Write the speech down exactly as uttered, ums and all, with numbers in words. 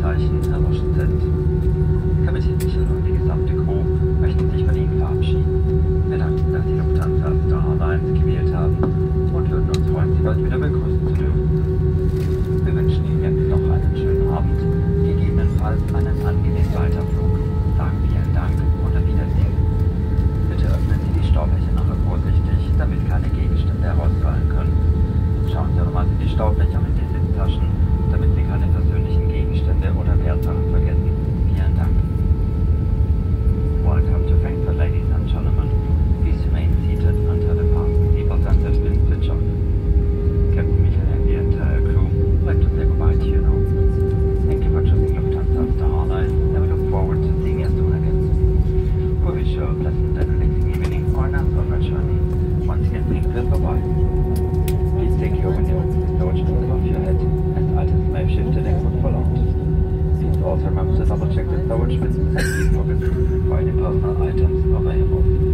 Warnzeichen erloschen sind. Kapitän Michel und die gesamte Crew möchten sich von Ihnen verabschieden. Wir danken, dass Sie Lufthansa Star Alliance gewählt haben und würden uns freuen, Sie bald wieder begrüßen zu dürfen. Wir wünschen Ihnen jetzt noch einen schönen Abend, gegebenenfalls einen angenehmen Weiterflug. Sagen vielen Dank und auf Wiedersehen. Bitte öffnen Sie die Staubfächer nachher vorsichtig, damit keine Gegenstände herausfallen können. Schauen Sie nochmal in die Staubfächer mit den Sitztaschen, damit Sie keine persönlichen Gegenstände oder Wertsachen vergessen. Vielen Dank. Welcome to Frankfurt, ladies and gentlemen. Please remain seated until the fasten seatbelt signs have been switched off. Captain Michael and the entire crew would like to say goodbye to you now. Thank you for choosing Lufthansa Star Alliance, and we look forward to seeing you soon again. We wish you a pleasant and relaxing evening or an answer of our journey. Once again, thank you for bye. Please take care when you open the storage door above your head, as items may have shifted and could fall out. Please also remember to double check the storage bins and leave pockets for any personal items available.